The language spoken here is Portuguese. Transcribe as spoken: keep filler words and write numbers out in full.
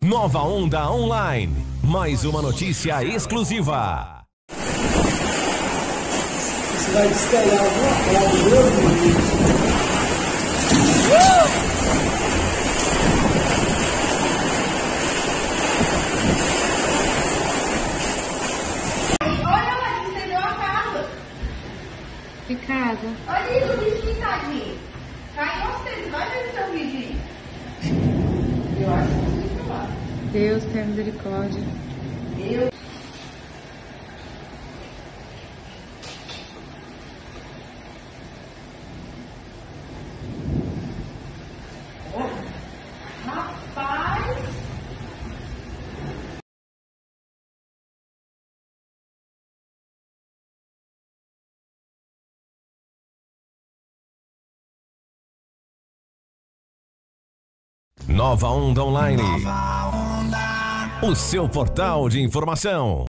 Nova Onda Online. Mais uma notícia exclusiva. Você vai despegar alguma coisa, meu Deus. Olha lá, estendeu a casa. Que casa? Olha isso, o bichinho, tadinho. Caiu você, vai ver o seu bichinho. Eu acho que fica lá. Deus tenha misericórdia. Eu... Rapaz! Nova Onda Online. O seu portal de informação.